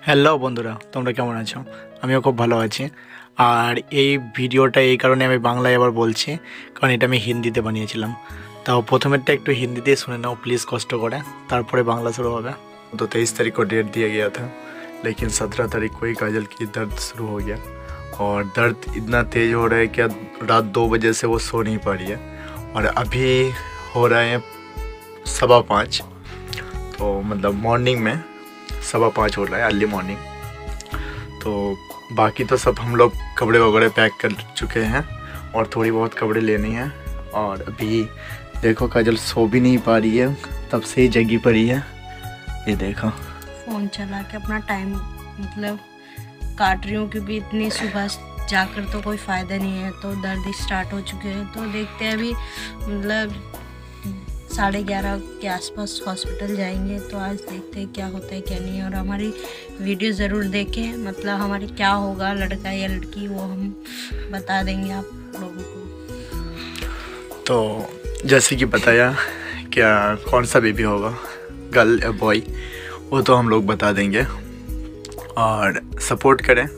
Hello বন্ধুরা, তোমরা কেমন আছো? আমিও খুব ভালো আছি। আর এই ভিডিওটা এই কারণে আমি বাংলায় আবার বলছি, কারণ এটা আমি হিন্দিতে বানিয়েছিলাম। তাও প্রথমেরটা একটু হিंदी দিয়ে শুনে नाओ प्लीज़, कष्ट করে, তারপরে বাংলা শুরু হবে। तो 23 तारीख को डेट दिया गया था, लेकिन 17 तारीख को ही काजल की दर्द शुरू हो गया। और दर्द इतना तेज़ हो रहा है कि रात 2 बजे से वो सो नहीं पा रही है। और अभी हो रहा है 5:15, तो मतलब मॉर्निंग में 5:15 हो रहा है, अर्ली मॉर्निंग। तो बाकी तो सब हम लोग कपड़े वगैरह पैक कर चुके हैं और थोड़ी बहुत कपड़े लेनी है। और अभी देखो काजल सो भी नहीं पा रही है, तब से ही जगी पड़ी है। ये देखो फ़ोन चला के अपना टाइम मतलब काट रही हूँ, क्योंकि इतनी सुबह जाकर तो कोई फ़ायदा नहीं है। तो दर्द स्टार्ट हो चुके हैं, तो देखते हैं अभी मतलब 11:30 के आसपास हॉस्पिटल जाएंगे। तो आज देखते हैं क्या होता है क्या नहीं। और हमारी वीडियो ज़रूर देखें, मतलब हमारी क्या होगा, लड़का या लड़की, वो हम बता देंगे आप लोगों को। तो जैसे कि बताया क्या कौन सा बेबी होगा, गर्ल या बॉय, वो तो हम लोग बता देंगे। और सपोर्ट करें,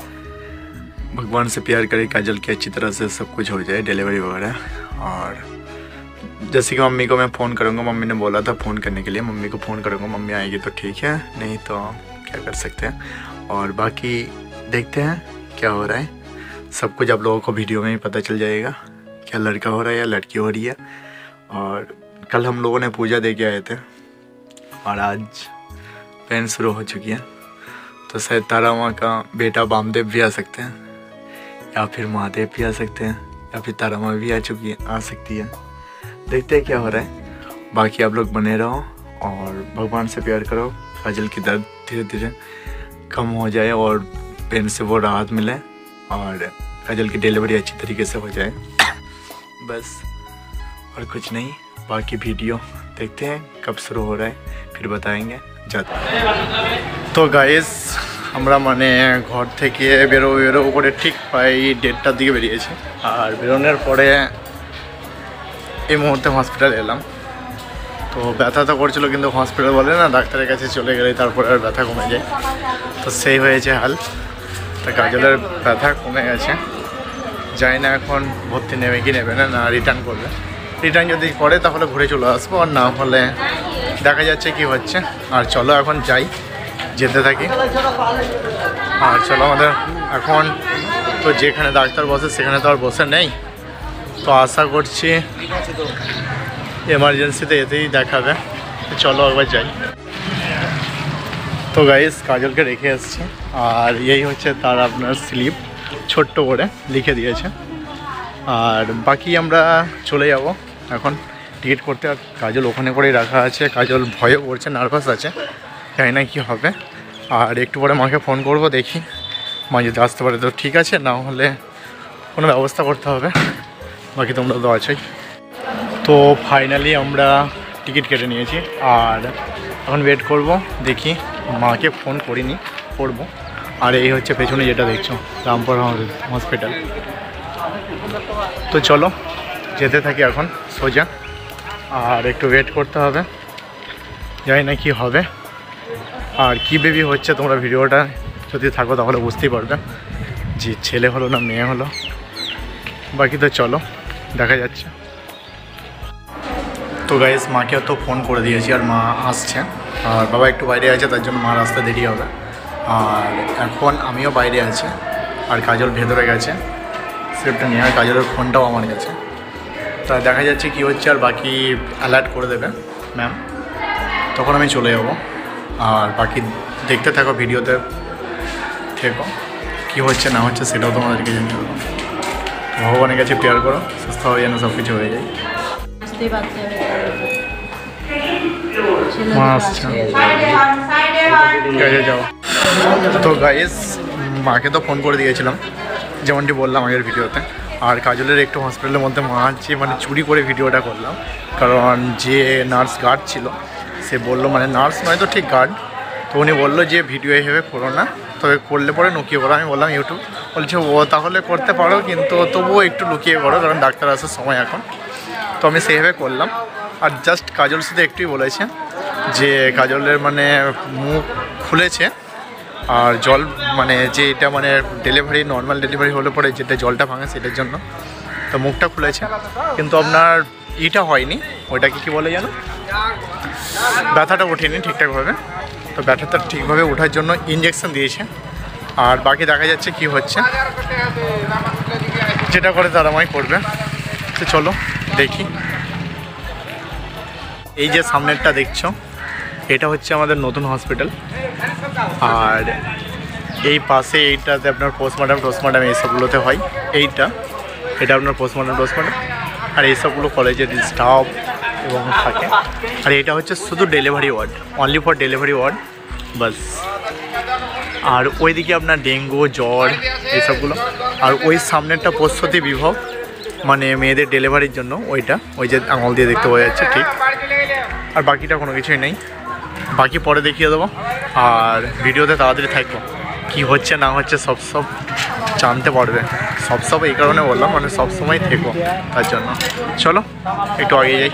भगवान से प्यार करें, काजल की अच्छी तरह से सब कुछ हो जाए, डिलीवरी वगैरह। और जैसे कि मम्मी को मैं फ़ोन करूँगा, मम्मी ने बोला था फ़ोन करने के लिए, मम्मी को फ़ोन करूँगा, मम्मी आएगी तो ठीक है, नहीं तो क्या कर सकते हैं। और बाकी देखते हैं क्या हो रहा है, सब कुछ आप लोगों को वीडियो में ही पता चल जाएगा, क्या लड़का हो रहा है या लड़की हो रही है। और कल हम लोगों ने पूजा दे के आए थे और आज पेन शुरू हो चुकी है। तो शायद तारा माँ का बेटा वामदेव भी आ सकते हैं, या फिर महादेव भी आ सकते हैं, या फिर तारा माँ भी आ सकती है। देखते हैं क्या हो रहा है। बाकी आप लोग बने रहो और भगवान से प्यार करो, काजल की दर्द धीरे धीरे कम हो जाए और पेन से वो राहत मिले और काजल की डिलीवरी अच्छी तरीके से हो जाए, बस और कुछ नहीं। बाकी वीडियो देखते हैं कब शुरू हो रहा है, फिर बताएंगे जाते हैं। तो गाइस আমরা মানে ঘর থেকে বেরোবো করে ঠিক প্রায় 1:30টার দিকে বেরিয়েছি। আর বেরোনোর পরে এই মুহূর্তে হসপিটাল এলাম। তো ব্যথা তো করছিল, কিন্তু হসপিটাল বলে না, ডাক্তারের কাছে চলে গেলে তারপরে আর ব্যথা কমে যায়। তো সেই হয়েছে হাল। তা কাজলের ব্যথা কমে গেছে, জানি না এখন ভর্তি নেবে কি নেবে না, না রিটার্ন করবে। রিটার্ন যদি করে তাহলে ঘুরে চলে আসবো, আর না হলে দেখা যাচ্ছে কি হচ্ছে। আর চলো এখন যাই, যেতে থাকি। আর চলো আমাদের এখন তো যেখানে ডাক্তার বসে সেখানে তো আর বসে নেই, তো আশা করছি এমার্জেন্সিতে এতেই দেখাবে। চলো একবার যাই। তো গাইস কাজলকে রেখে এসেছি, আর এই হচ্ছে তার আপনার স্লিপ, ছোট্ট করে লিখে দিয়েছে। আর বাকি আমরা চলে যাব এখন টিকিট করতে। আর কাজল ওখানে করেই রাখা আছে, কাজল ভয়ও করছে, নার্ভাস আছে, জানি না কী হবে। আর একটু পরে মাকে ফোন করব, দেখি মা যদি আসতে পারে তো ঠিক আছে, না হলে কোনো ব্যবস্থা করতে হবে। বাকি তোমরা তো আছোই। তো ফাইনালি আমরা টিকিট কেটে নিয়েছি, আর এখন ওয়েট করব, দেখি মাকে ফোন করিনি, করব। আর এই হচ্ছে পেছনে যেটা দেখছো রামপুর হসপিটাল। তো চলো যেতে থাকি এখন সোজা, আর একটু ওয়েট করতে হবে, জানি না কি হবে। আর কি বেবি হচ্ছে তোমরা ভিডিওটা যদি থাকো তাহলে বুঝতেই পারবে যে ছেলে হলো না মেয়ে হলো। বাকি তো চলো দেখা যাচ্ছে। তো গাইস মাকে তো ফোন করে দিয়েছি, আর মা আসছে, আর বাবা একটু বাইরে আছে, তার জন্য মার আসতে দেরি হবে। আর এখন আমিও বাইরে আছি, আর কাজল ভেতরে গেছে স্লিপটা নিয়ে, আর কাজলের ফোনটাও আমার কাছে। তা দেখা যাচ্ছে কি হচ্ছে, আর বাকি অ্যালার্ট করে দেবে ম্যাম, তখন আমি চলে যাব। আর বাকি দেখতে থাকো, ভিডিওতে থেকো, কী হচ্ছে না হচ্ছে সেটাও তোমাদেরকে জানিয়ে দেবো। ভগবানের কাছে প্রেয়ার করো, সুস্থ হয়ে যেন সব কিছু হয়ে যায়। মা আসছে, যাও। তো গাইস মাকে তো ফোন করে দিয়েছিলাম, যেমনটি বললাম আগের ভিডিওতে। আর কাজলের একটু হসপিটালের মধ্যে মা আছে, মানে চুরি করে ভিডিওটা করলাম, কারণ যে নার্স গার্ড ছিল সে বললো, মানে নার্স নয় তো ঠিক গার্ড, তো উনি বললো যে ভিডিও এইভাবে করো না, তবে করলে পরে লুকিয়ে করো। আমি বললাম ইউটিউব, বলছে ও তাহলে করতে পারো, কিন্তু তবুও একটু লুকিয়ে করো, কারণ ডাক্তার আসার সময় এখন। তো আমি সেইভাবে করলাম। আর জাস্ট কাজল শুধু একটুই বলেছে যে কাজলের মানে মুখ খুলেছে, আর জল মানে যে এটা মানে ডেলিভারি নর্মাল ডেলিভারি হলে পরে যেটা জলটা ভাঙে সেটার জন্য। তো মুখটা খুলেছে কিন্তু আপনার ইটা হয়নি, ওইটাকে কী বলে জানো, ব্যথাটা ওঠেনি ঠিকঠাকভাবে। তো ব্যথাটা ঠিকভাবে ওঠার জন্য ইঞ্জেকশন দিয়েছে। আর বাকি দেখা যাচ্ছে কি হচ্ছে, যেটা করে তারামাই করবে। তো চলো দেখি। এই যে সামনেরটা দেখছো এটা হচ্ছে আমাদের নতুন হসপিটাল। আর এই পাশে এইটাতে আপনার পোস্টমর্টম এইসবগুলোতে হয়। এটা আপনার পোস্টমর্টম আর এইসবগুলো কলেজের স্টাফ এবং থাকে। আর এটা হচ্ছে শুধু delivery ward, only for delivery ward বাস। আর ওইদিকে আপনার ডেঙ্গু জ্বর এইসবগুলো। আর ওই সামনেরটা প্রসূতি বিভাগ, মানে মেয়েদের ডেলিভারির জন্য ওইটা, ওই যে আঙুল দিয়ে দেখতে পাওয়া যাচ্ছে ঠিক। আর বাকিটা কোনো কিছুই নেই, বাকি পরে দেখিয়ে দেবো। আর ভিডিওতে তাড়াতাড়ি থাকবো, কি হচ্ছে না হচ্ছে সব জানতে পারবে। সব এই কারণে বললাম, মানে সবসময় থেকো তার জন্য। চলো একটু আগে যাই।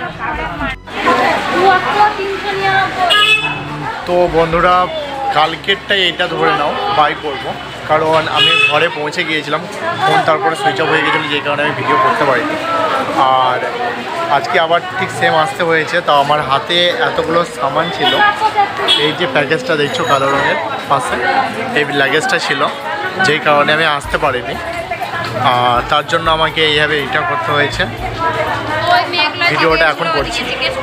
তো বন্ধুরা কালকেরটাই এইটা ধরে নাও বাই করবো, কারণ আমি ঘরে পৌঁছে গিয়েছিলাম, ফোন তারপরে সুইচ অফ হয়ে গেছিলো, যে কারণে আমি ভিডিও করতে পারিনি। আর আজকে আবার ঠিক সেম আসতে হয়েছে। তো আমার হাতে এতগুলো সামান ছিল, এই যে প্যাকেজটা দেখছো কালো রঙের পাশে, এই লাগেজটা ছিল, যেই কারণে আমি আসতে পারিনি। তার জন্য আমাকে এইভাবে এটা করতে হয়েছে। ভিডিওটা এখন করছি।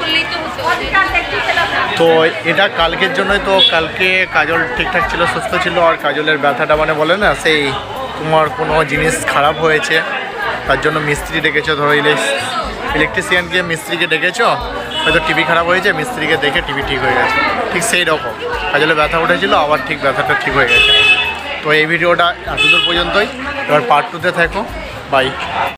তো এটা কালকের জন্যই। তো কালকে কাজল ঠিকঠাক ছিল, সুস্থ ছিল। আর কাজলের ব্যথাটা মানে বলে না সেই তোমার কোনো জিনিস খারাপ হয়েছে তার জন্য মিস্ত্রি ডেকেছো, ধরো ইলেকট্রিশিয়ানকে মিস্ত্রিকে ডেকেছো, হয়তো টিভি খারাপ হয়েছে, মিস্ত্রিকে দেখে টিভি ঠিক হয়ে গেছে, ঠিক সেই রকম কাজলে ব্যথা উঠেছিল, আবার ঠিক ব্যথাটা ঠিক হয়ে গেছে। তো এই ভিডিওটা এতদূর পর্যন্তই, এবার পার্ট 2তে থাকো। বাই।